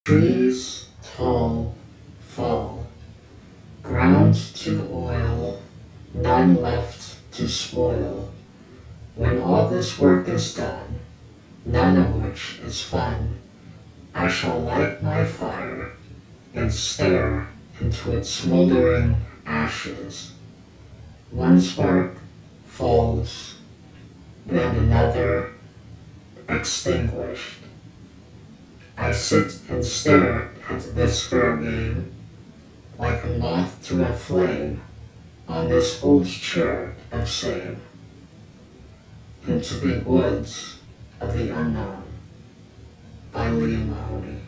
Trees tall fall, ground to oil, none left to spoil. When all this work is done, none of which is fun, I shall light my fire and stare into its smoldering ashes. One spark falls, then another extinguished. I sit and stare at this fair game, like a moth to a flame, on this old chair of shame, into the woods of the unknown, by Liam Mahoney.